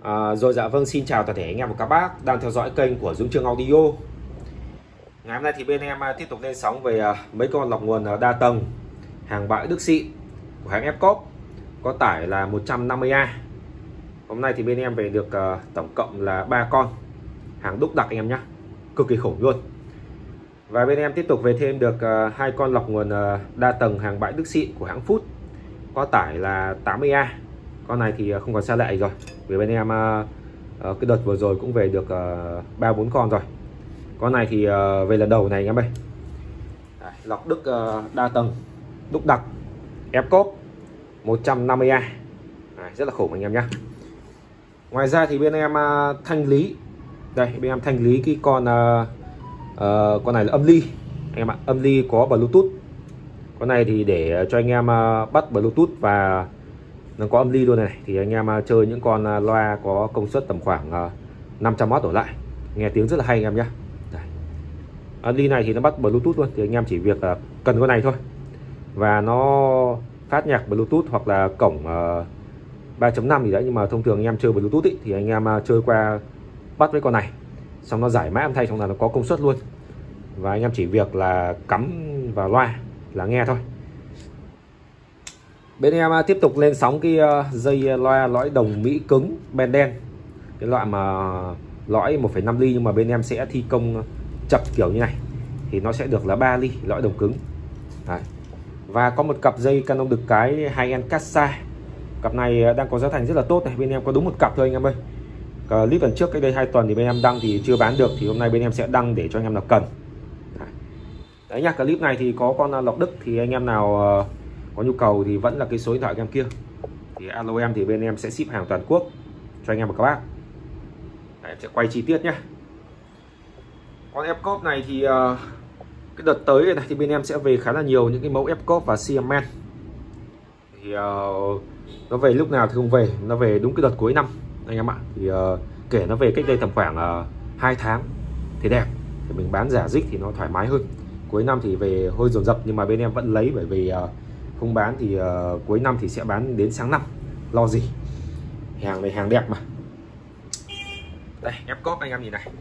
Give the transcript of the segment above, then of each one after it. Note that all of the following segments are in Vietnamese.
Rồi dạ vâng, xin chào toàn thể anh em và các bác đang theo dõi kênh của Dũng Chương Audio. Ngày hôm nay thì bên em tiếp tục lên sóng về mấy con lọc nguồn đa tầng hàng bãi Đức xịn của hãng Epcop, có tải là 150A. Hôm nay thì bên em về được tổng cộng là 3 con hàng đúc đặc anh em nhé, cực kỳ khủng luôn. Và bên em tiếp tục về thêm được 2 con lọc nguồn đa tầng hàng bãi Đức xịn của hãng Food, có tải là 80A. Con này thì không còn xa lệ rồi, vì bên em cái đợt vừa rồi cũng về được 3-4 con rồi. Con này thì về lần đầu này anh em ơi. Lọc Đức đa tầng đúc đặc Epcop 150A. Rất là khủng anh em nhé. Ngoài ra thì bên em thanh lý, đây bên em thanh lý cái con này là âm ly anh em ạ. Âm ly có Bluetooth. Con này thì để cho anh em bắt Bluetooth và nó có âm ly luôn này, thì anh em chơi những con loa có công suất tầm khoảng 500W đổ lại, nghe tiếng rất là hay anh em nhé. Âm ly này thì nó bắt Bluetooth luôn, thì anh em chỉ việc cần con này thôi, và nó phát nhạc Bluetooth hoặc là cổng 3.5 gì đấy. Nhưng mà thông thường anh em chơi Bluetooth ý, thì anh em chơi qua bắt với con này, xong nó giải mã âm thanh, xong là nó có công suất luôn, và anh em chỉ việc là cắm vào loa là nghe thôi. Bên em tiếp tục lên sóng cái dây loa lõi đồng Mỹ cứng ben đen, cái loại mà lõi 1,5 ly, nhưng mà bên em sẽ thi công chập kiểu như này thì nó sẽ được là 3 ly lõi đồng cứng. Đấy. Và có một cặp dây Canon đực cái 2N Casa. Cặp này đang có giá thành rất là tốt này, bên em có đúng một cặp thôi anh em ơi. Clip lần trước cách đây 2 tuần thì bên em đăng thì chưa bán được, thì hôm nay bên em sẽ đăng để cho anh em nào cần. Đấy nha, clip này thì có con lọc Đức, thì anh em nào có nhu cầu thì vẫn là cái số điện thoại em kia, thì alo em, thì bên em sẽ ship hàng toàn quốc cho anh em và các bác. Đấy, em sẽ quay chi tiết nhé. Con Epcop này thì cái đợt tới này thì bên em sẽ về khá là nhiều những cái mẫu Epcop và Siemens. Thì nó về lúc nào thì không về, nó về đúng cái đợt cuối năm anh em ạ. Thì kể nó về cách đây tầm khoảng 2 tháng thì đẹp, thì mình bán giả dích thì nó thoải mái hơn. Cuối năm thì về hơi dồn dập, nhưng mà bên em vẫn lấy, bởi vì không bán thì cuối năm thì sẽ bán đến sáng năm, lo gì, hàng này hàng đẹp mà. Đây Epcop anh em nhìn này,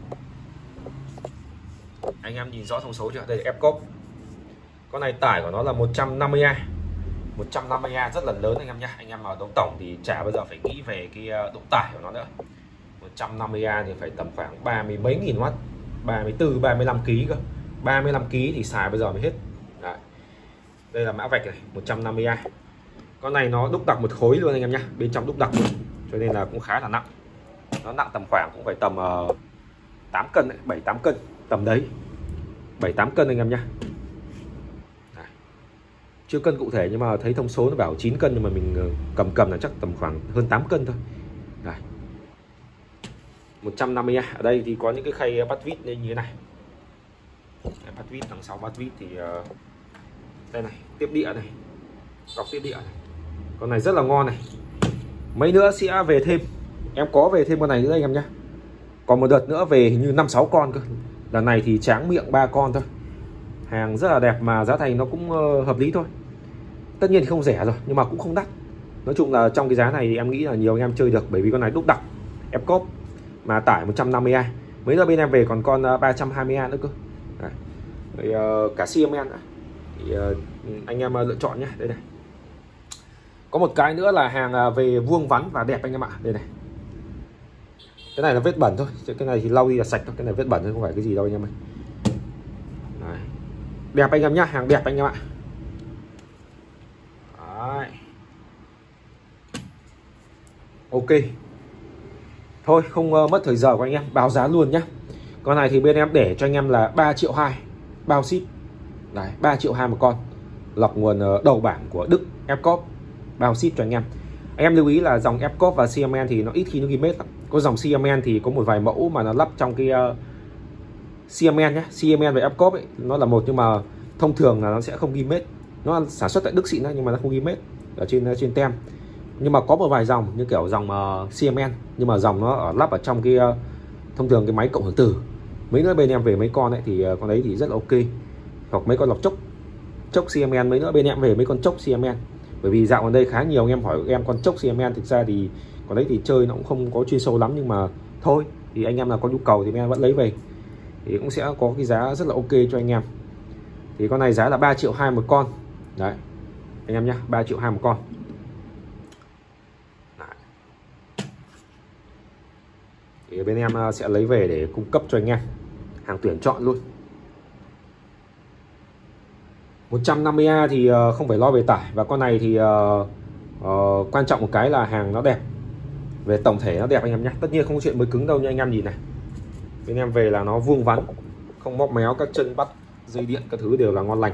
anh em nhìn rõ thông số chưa? Đây là Epcop, con này tải của nó là 150A. 150A rất là lớn anh em nhé. Anh em mà đấu tổng thì chả bao giờ phải nghĩ về cái độ tải của nó nữa. 150A thì phải tầm khoảng 30 mấy nghìn W, 34 35 kg cơ. 35 kg thì xài bây giờ mới hết. Đấy. Đây là mã vạch này, 150A. Con này nó đúc đặc một khối luôn anh em nhé, bên trong đúc đặc luôn, cho nên là cũng khá là nặng. Nó nặng tầm khoảng cũng phải tầm 8 cân, 7-8 cân tầm đấy, 7-8 cân anh em nhé. Chưa cân cụ thể, nhưng mà thấy thông số nó bảo 9 cân, nhưng mà mình cầm là chắc tầm khoảng hơn 8 cân thôi. Đấy. 150A. Ở đây thì có những cái khay bắt vít như thế này. Bắt vít đằng sau bắt vít thì đây này, tiếp địa này, góc tiếp địa này. Con này rất là ngon này. Mấy nữa sẽ về thêm, em có về thêm con này nữa anh em nhé. Còn một đợt nữa về hình như 5-6 con cơ. Lần này thì tráng miệng 3 con thôi. Hàng rất là đẹp mà giá thành nó cũng hợp lý thôi. Tất nhiên thì không rẻ rồi, nhưng mà cũng không đắt. Nói chung là trong cái giá này thì em nghĩ là nhiều anh em chơi được, bởi vì con này đúc đặc Epcop mà tải 150A. Mấy giờ bên em về còn con 320A nữa cơ. Đấy. Cả Siemens nữa. Thì anh em lựa chọn nhé. Đây này. Có một cái nữa là hàng về vuông vắn và đẹp anh em ạ. Đây này. Cái này là vết bẩn thôi, chứ cái này thì lau đi là sạch thôi. Cái này vết bẩn thôi, không phải cái gì đâu anh em ơi. Đấy. Đẹp anh em nhá, hàng đẹp anh em ạ. Đấy. Ok. Thôi không mất thời giờ của anh em, báo giá luôn nhé. Con này thì bên em để cho anh em là 3,2 triệu bao ship. Đấy, 3,2 triệu một con. Lọc nguồn đầu bảng của Đức Epcop, bao ship cho anh em. Anh em lưu ý là dòng Epcop và Siemens thì nó ít khi nó ghi mết lắm. Có dòng Siemens thì có một vài mẫu mà nó lắp trong cái Siemens nhé. Siemens và Epcop ấy, nó là một, nhưng mà thông thường là nó sẽ không ghi mết. Nó sản xuất tại Đức xịn đó, nhưng mà nó không ghi mết ở trên tem. Nhưng mà có một vài dòng như kiểu dòng Siemens, nhưng mà dòng nó lắp ở trong cái thông thường cái máy cộng hưởng từ. Mấy nữa bên em về mấy con ấy thì con đấy thì rất là ok. Hoặc mấy con lọc chốc Siemens, mấy nữa bên em về mấy con chốc Siemens. Bởi vì dạo gần đây khá nhiều anh em hỏi em con chốc Siemens, thực ra thì Còn đấy thì chơi nó cũng không có chuyên sâu lắm, nhưng mà thôi thì anh em nào có nhu cầu thì anh em vẫn lấy về thì cũng sẽ có cái giá rất là ok cho anh em. Thì con này giá là 3,2 triệu một con đấy anh em nhé, 3,2 triệu một con. Đấy. Thì bên em sẽ lấy về để cung cấp cho anh em hàng tuyển chọn luôn. 150A thì không phải lo về tải, và con này thì quan trọng một cái là hàng nó đẹp, về tổng thể nó đẹp anh em nhé. Tất nhiên không có chuyện mới cứng đâu như anh em nhìn này, bên em về là nó vuông vắn, không móc méo, các chân bắt dây điện các thứ đều là ngon lành.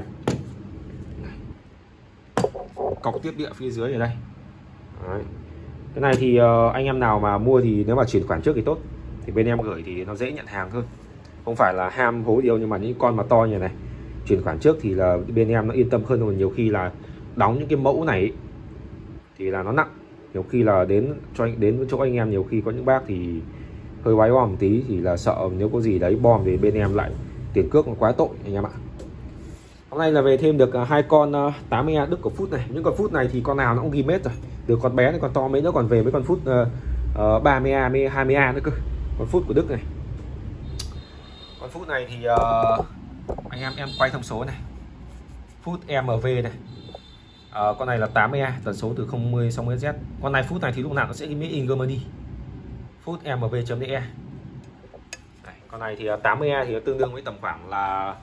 Cọc tiếp địa phía dưới ở đây. Đấy. Cái này thì anh em nào mà mua thì nếu mà chuyển khoản trước thì tốt, thì bên em gửi thì nó dễ nhận hàng hơn, không phải là ham hố điều, nhưng mà những con mà to như này chuyển khoản trước thì là bên em nó yên tâm hơn. Rồi nhiều khi là đóng những cái mẫu này ấy, thì là nó nặng, nhiều khi là đến chỗ anh em, nhiều khi có những bác thì hơi quái bom một tí thì là sợ nếu có gì đấy bom thì bên em lại tiền cước nó quá tội anh em ạ. Hôm nay là về thêm được hai con 80A Đức của Food này. Những con Food này thì con nào nó cũng ghi mết rồi, từ con bé này con to mấy nữa còn về với con Food 30A 20A nữa cơ. Con Food của Đức này, con Food này thì anh em quay thông số này, Food MV này. Con này là 80A, tần số từ 0 60 Hz. Con này Food này thì lúc nào nó sẽ ghi made in Germany, Food mv.de. Con này thì 80A thì nó tương đương với tầm khoảng là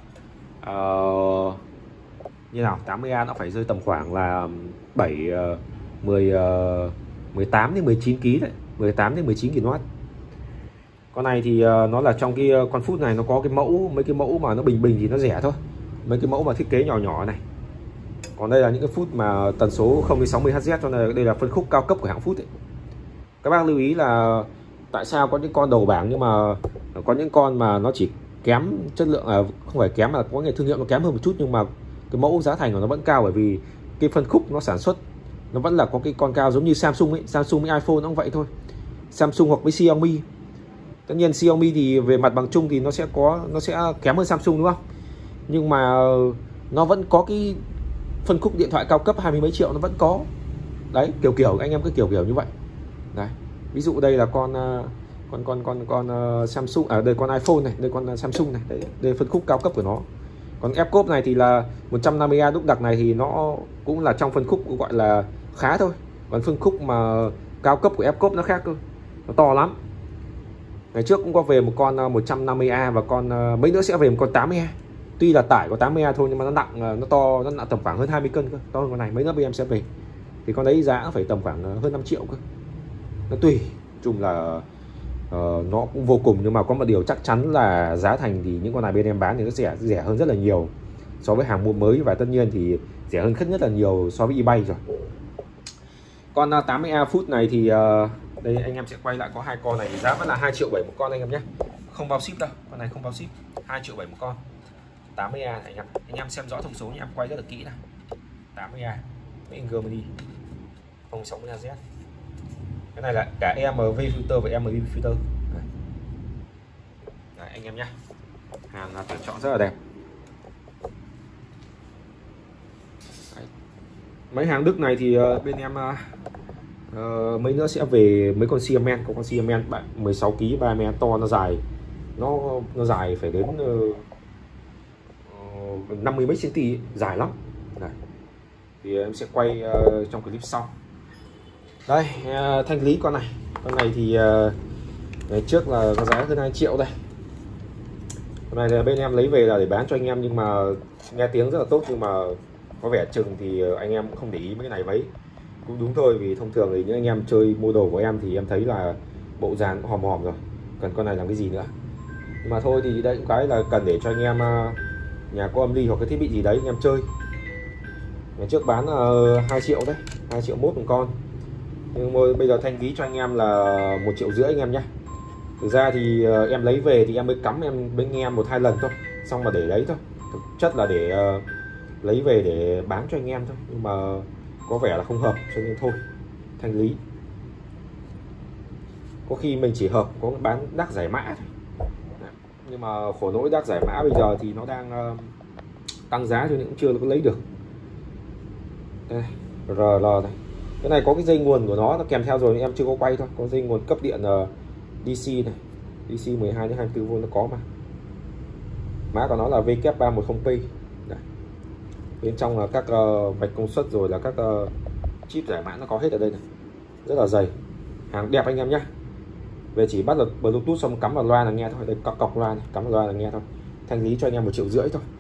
như nào, 80A nó phải rơi tầm khoảng là 18 đến 19 kg đấy, 18 đến 19 kW. Con này thì nó là trong cái con Food này nó có cái mẫu, mấy cái mẫu mà nó bình bình thì nó rẻ thôi, mấy cái mẫu mà thiết kế nhỏ nhỏ này. Còn đây là những cái Food mà tần số 0 đến 60 Hz, cho nên đây là phân khúc cao cấp của hãng Food ấy. Các bác lưu ý là tại sao có những con đầu bảng nhưng mà có những con mà nó chỉ kém chất lượng, không phải kém mà có cái thương hiệu nó kém hơn một chút, nhưng mà cái mẫu giá thành của nó vẫn cao, bởi vì cái phân khúc nó sản xuất nó vẫn là có cái con cao, giống như Samsung ấy, Samsung với iPhone nó cũng vậy thôi, Samsung hoặc với Xiaomi. Tất nhiên Xiaomi thì về mặt bằng chung thì nó sẽ kém hơn Samsung đúng không, nhưng mà nó vẫn có cái phân khúc điện thoại cao cấp 20 mấy triệu nó vẫn có đấy, kiểu anh em cứ kiểu như vậy đấy. Ví dụ đây là con Samsung, đây con iPhone này, đây con Samsung này, đây phân khúc cao cấp của nó. Còn F-Cop này thì là 150A đúc đặc này thì nó cũng là trong phân khúc gọi là khá thôi, còn phân khúc mà cao cấp của F-Cop nó khác cơ, nó to lắm. Ngày trước cũng có về một con 150A và con mấy nữa sẽ về một con 80A. Tuy là tải có 80A thôi nhưng mà nó nặng, nó to, nó nặng tầm khoảng hơn 20 cân cơ, to hơn con này. Mấy nữa bên em sẽ về thì con đấy giá phải tầm khoảng hơn 5 triệu cơ. Nó tùy, chung là nó cũng vô cùng, nhưng mà có một điều chắc chắn là giá thành thì những con này bên em bán thì nó rẻ hơn rất là nhiều so với hàng mua mới, và tất nhiên thì rẻ hơn rất là nhiều so với eBay rồi. Con 80A Food này thì đây anh em sẽ quay lại, có hai con này giá vẫn là 2,7 triệu một con anh em nhé, không bao ship đâu, con này không bao ship, 2,7 triệu một con 80A này anh em xem rõ thông số nhé, em quay rất là kỹ này, 80A Made in Germany 060 Hz. Cái này là cả EMV filter và MV filter. Đấy, anh em nhé, hàng là tuyển chọn rất là đẹp. Đấy. Mấy hàng Đức này thì bên em mấy nữa sẽ về mấy con Siemens, có con Siemens 16 kg 30A to, nó dài, nó dài phải đến 50 mấy cm, dài lắm. Này. Thì em sẽ quay trong clip sau. Đây, thanh lý con này thì ngày trước là có giá hơn 2 triệu đây. Con này là bên em lấy về là để bán cho anh em, nhưng mà nghe tiếng rất là tốt, nhưng mà có vẻ chừng thì anh em cũng không để ý mấy cái này mấy. Cũng đúng thôi, vì thông thường thì những anh em chơi mua đồ của em thì em thấy là bộ dàn cũng hòm rồi, cần con này làm cái gì nữa. Nhưng mà thôi thì đây cũng cái là cần để cho anh em nhà có âm ly hoặc cái thiết bị gì đấy anh em chơi. Ngày trước bán 2 triệu đấy, 2,1 triệu một con. Nhưng mà bây giờ thanh lý cho anh em là 1,5 triệu anh em nhé. Thực ra thì em lấy về thì em mới cắm, em mới nghe 1-2 lần thôi, xong mà để đấy thôi. Thực chất là để lấy về để bán cho anh em thôi, nhưng mà có vẻ là không hợp cho nên thôi thanh lý. Có khi mình chỉ hợp có bán đắc giải mã thôi, nhưng mà khổ nỗi đắc giải mã bây giờ thì nó đang tăng giá cho nên cũng chưa có lấy được. Đây, RL này, Cái này có cái dây nguồn của nó kèm theo rồi, em chưa có quay thôi. Có dây nguồn cấp điện DC này, DC 12 đến 24V nó có mà. Mã của nó là W310P. Đấy. Bên trong là các vạch công suất rồi là các chip giải mã nó có hết ở đây này. Rất là dày. Hàng đẹp anh em nhé. Về chỉ bắt được Bluetooth xong cắm vào loa là nghe thôi. Đây các cọc loa này, cắm vào loa là nghe thôi. Thanh lý cho anh em 1,5 triệu thôi.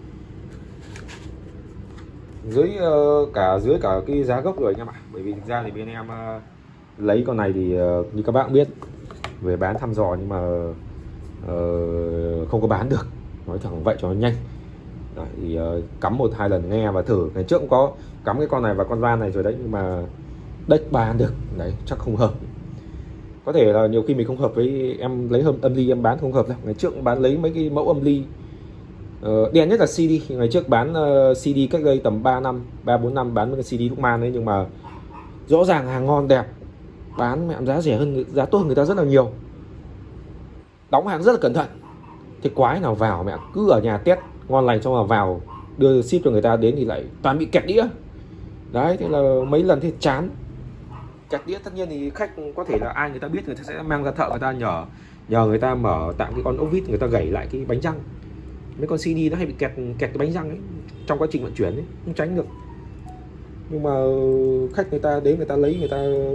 Dưới cả cái giá gốc rồi anh em ạ. Bởi vì thực ra thì bên em lấy con này thì như các bạn biết về bán thăm dò nhưng mà không có bán được, nói thẳng vậy cho nó nhanh. Đấy, thì cắm 1-2 lần nghe và thử. Ngày trước cũng có cắm cái con này và con van này rồi đấy, nhưng mà đếch bán được đấy, chắc không hợp. Có thể là nhiều khi mình không hợp với em lấy âm ly em bán không hợp đâu. Ngày trước bán lấy mấy cái mẫu âm ly đen nhất là CD. Ngày trước bán CD cách đây tầm 3-4 năm bán cái CD thuốc man đấy, nhưng mà rõ ràng hàng ngon đẹp, bán mẹ giá rẻ hơn, giá tốt hơn người ta rất là nhiều, đóng hàng rất là cẩn thận. Thế quái nào vào mẹ cứ ở nhà test ngon lành xong là vào đưa ship cho người ta đến thì lại toàn bị kẹt đĩa. Đấy, thế là mấy lần thì chán. Kẹt đĩa tất nhiên thì khách có thể là ai người ta biết người ta sẽ mang ra thợ người ta nhờ người ta mở tạm cái con ốc vít, người ta gẩy lại cái bánh răng. Mấy con CD nó hay bị kẹt cái bánh răng ấy trong quá trình vận chuyển ấy, không tránh được. Nhưng mà khách người ta đến người ta lấy, người ta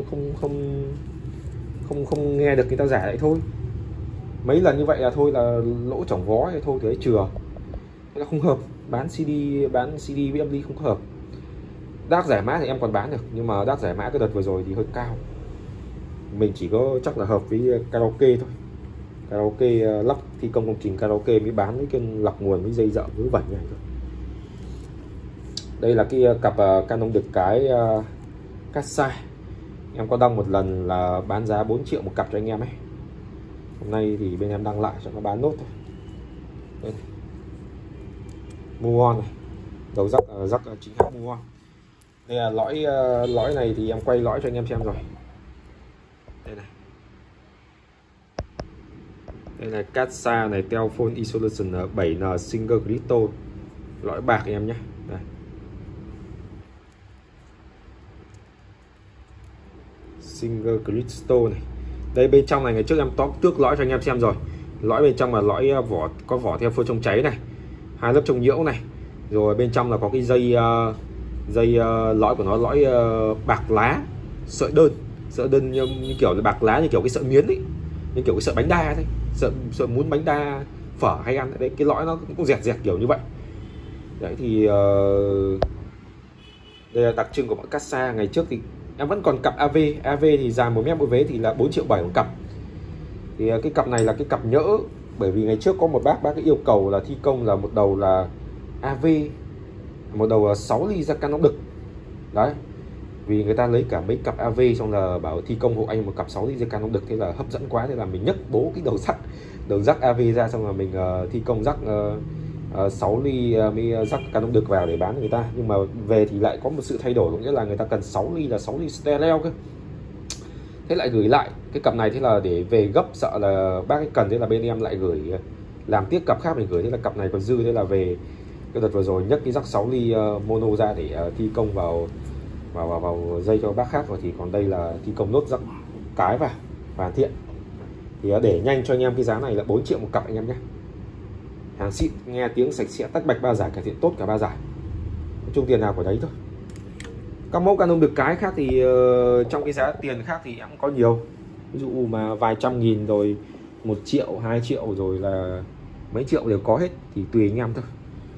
không nghe được, người ta giả lại thôi. Mấy lần như vậy là thôi là lỗ chỏng vó hay thôi thì ấy chừa. Thế là không hợp, bán CD với âm ly không hợp. Đác giải mã thì em còn bán được, nhưng mà đác giải mã cái đợt vừa rồi thì hơi cao. Mình chỉ có chắc là hợp với karaoke thôi. Karaoke lắp thi công công trình karaoke mới bán với cái lọc nguồn với dây dợ vớ vẩn như này thôi. Đây là cái cặp Canon được cái Casa. Em có đăng một lần là bán giá 4 triệu một cặp cho anh em ấy. Hôm nay thì bên em đăng lại cho nó bán nốt thôi. Đây này. Muon này. Đầu rắc chính hãng Muon. Đây là lõi này thì em quay lõi cho anh em xem rồi. Đây này. Đây là Casa này, Telephone Isolation 7N Single Crystal. Lõi bạc anh em nhé. Đây. Single Crystal này. Đây bên trong này ngày trước em tước lõi cho anh em xem rồi. Lõi bên trong là lõi có vỏ theo phơ chống cháy này, 2 lớp chống nhiễu này. Rồi bên trong là có cái dây lõi của nó, lõi bạc lá, sợi đơn như kiểu là bạc lá, như kiểu cái sợi miến ấy, như kiểu cái sợi bánh đa đấy, sợi muốn bánh đa phở hay ăn đấy, cái lõi nó cũng dẹt kiểu như vậy. Đấy thì đây là đặc trưng của bọn Casa. Ngày trước thì em vẫn còn cặp AV thì dài 1 mét mỗi vế thì là 4,7 triệu một cặp. Thì cái cặp này là cái cặp nhỡ, bởi vì ngày trước có một bác cái yêu cầu là thi công là một đầu là AV, một đầu là 6 ly ra Canon đực. Đấy, vì người ta lấy cả mấy cặp AV xong là bảo thi công hộ anh một cặp 6 ly ra Canon đực, thế là hấp dẫn quá, thế là mình nhấc bố cái đầu rắc AV ra, xong là mình thi công rắc 6 ly mới rắc Canon đực vào để bán người ta. Nhưng mà về thì lại có một sự thay đổi, có nghĩa là người ta cần 6 ly là 6 ly stereo cơ. Thế lại gửi lại cái cặp này, thế là để về gấp sợ là bác ấy cần, thế là bên em lại gửi làm tiếp cặp khác mình gửi, thế là cặp này còn dư, thế là về cái đợt vừa rồi nhấc cái rắc 6 ly mono ra để thi công vào dây cho bác khác rồi, thì còn đây là thi công nốt rắc cái vào hoàn thiện. Thì để nhanh cho anh em cái giá này là 4 triệu một cặp anh em nhé. Hàng xịn, nghe tiếng sạch sẽ, tách bạch 3 giải, cải thiện tốt cả 3 giải. Nói chung tiền nào của đấy thôi. Các mẫu Canon được cái khác thì trong cái giá tiền khác thì em cũng có nhiều. Ví dụ mà vài trăm nghìn rồi 1 triệu, 2 triệu rồi là mấy triệu đều có hết, thì tùy anh em thôi.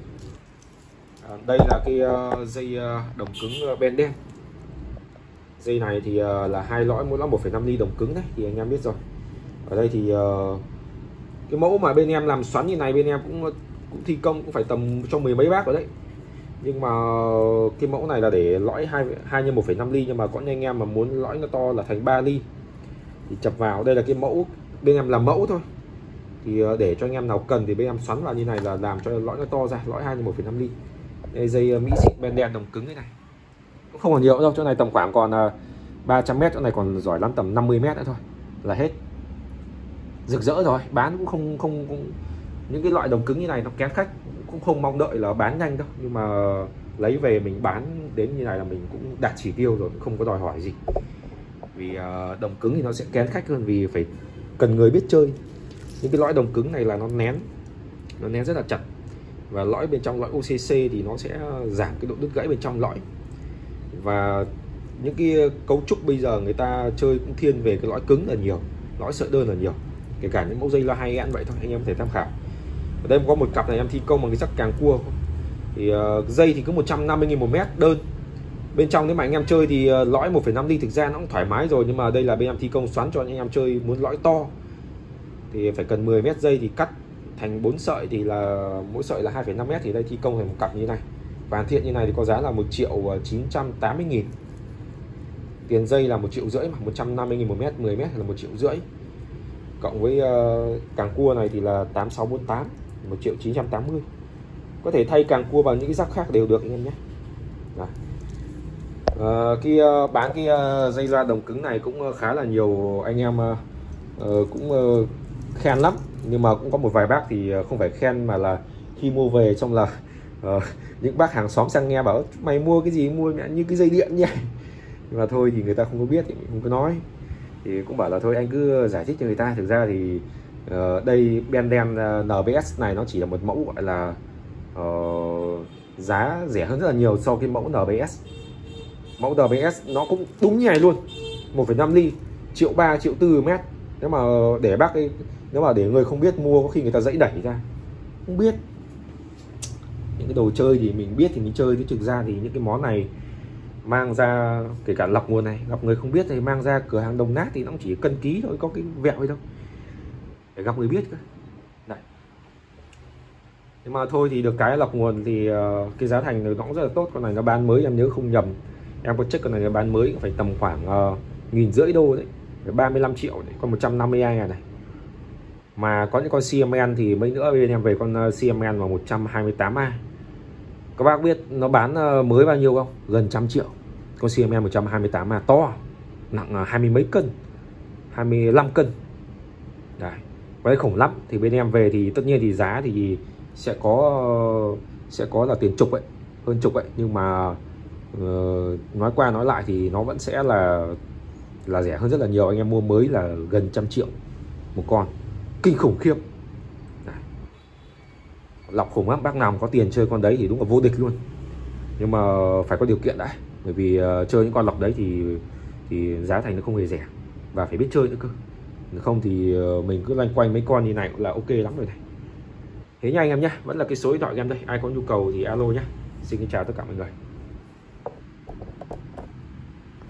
Đây là cái dây đồng cứng ben đen. Dây này thì là 2 lõi, mỗi lõi 1,5 ly đồng cứng đấy, thì anh em biết rồi. Ở đây thì cái mẫu mà bên em làm xoắn như này, bên em cũng thi công cũng phải tầm cho 10 mấy bác rồi đấy. Nhưng mà cái mẫu này là để lõi 2 x 1,5 ly, nhưng mà có những anh em mà muốn lõi nó to là thành 3 ly thì chập vào. Đây là cái mẫu bên em làm mẫu thôi, thì để cho anh em nào cần thì bên em xoắn vào như này là làm cho lõi nó to ra, lõi 2 x 1,5 ly. Đây dây Mỹ xịn ben đen đồng cứng thế này, cũng không còn nhiều đâu, chỗ này tầm khoảng còn 300 m, chỗ này còn giỏi lắm tầm 50 m nữa thôi là hết. Rực rỡ rồi, bán cũng không những cái loại đồng cứng như này nó kén khách, cũng không mong đợi là bán nhanh đâu, nhưng mà lấy về mình bán đến như này là mình cũng đạt chỉ tiêu rồi, không có đòi hỏi gì. Vì đồng cứng thì nó sẽ kén khách hơn, vì phải cần người biết chơi. Những cái lõi đồng cứng này là nó nén rất là chặt, và lõi bên trong lõi OCC thì nó sẽ giảm cái độ đứt gãy bên trong lõi. Và những cái cấu trúc bây giờ người ta chơi cũng thiên về cái lõi cứng là nhiều, lõi sợi đơn là nhiều, kể cả những mẫu dây loa 2N vậy thôi, anh em có thể tham khảo. Ở đây có một cặp này em thi công bằng cái rắc càng cua, thì dây thì cứ 150.000 một mét đơn. Bên trong nếu mà anh em chơi thì lõi 1,5 ly thực ra nó cũng thoải mái rồi, nhưng mà đây là bên em thi công xoắn cho anh em chơi muốn lõi to thì phải cần 10 mét dây, thì cắt thành 4 sợi thì là mỗi sợi là 2,5 mét, thì đây thi công thành một cặp như này và hoàn thiện như này thì có giá là 1.980.000. Tiền dây là 1,5 triệu mà, 150.000 một mét, 10 mét là 1,5 triệu, cộng với càng cua này thì là 8648, 1.980.000. Có thể thay càng cua bằng những cái rắc khác đều được anh em nhé. Bán cái dây loa đồng cứng này cũng khá là nhiều anh em cũng khen lắm, nhưng mà cũng có một vài bác thì không phải khen mà là khi mua về xong là những bác hàng xóm sang nghe bảo mày mua cái gì, mua như cái dây điện nhỉ. Nhưng mà thôi thì người ta không có biết thì mình không có nói, thì cũng bảo là thôi anh cứ giải thích cho người ta. Thực ra thì đây Benden NBS này nó chỉ là một mẫu gọi là giá rẻ hơn rất là nhiều so với mẫu NBS. Mẫu NBS nó cũng đúng như này luôn, 1,5 ly, 1,3 triệu, 1,4 triệu mét. Nếu mà để bác ấy, nếu mà để người không biết mua có khi người ta dãy đẩy ra, không biết. Những cái đồ chơi thì mình biết thì mình chơi, chứ thực ra thì những cái món này mang ra, kể cả lọc nguồn này, gặp người không biết thì mang ra cửa hàng đồng nát thì nó cũng chỉ cân ký thôi, có cái vẹo hay đâu, để gặp người biết cơ. Đấy. Nhưng mà thôi thì được cái lọc nguồn thì cái giá thành nó cũng rất là tốt. Con này nó bán mới em nhớ không nhầm, em có check con này nó bán mới phải tầm khoảng 1.500 đô đấy, 35 triệu đấy, con 152.000 này. Mà có những con CMN thì mấy nữa bên em về con CMN vào 128A. Các bác biết nó bán mới bao nhiêu không? Gần 100 triệu. Con CMN 128A to, nặng 20 mấy cân, 25 cân. Đấy, cái khủng lắm. Thì bên em về thì tất nhiên thì giá thì sẽ có là tiền chục ấy, hơn chục ấy, nhưng mà nói qua nói lại thì nó vẫn sẽ là rẻ hơn rất là nhiều. Anh em mua mới là gần 100 triệu một con, kinh khủng khiếp. Đấy. Lọc khủng lắm, bác nào có tiền chơi con đấy thì đúng là vô địch luôn, nhưng mà phải có điều kiện đã, bởi vì chơi những con lọc đấy thì giá thành nó không hề rẻ, và phải biết chơi nữa cơ. Nếu không thì mình cứ loanh quanh mấy con như này cũng là ok lắm rồi này. Thế nha anh em nhé, vẫn là cái số điện thoại em đây, ai có nhu cầu thì alo nhé. Xin kính chào tất cả mọi người.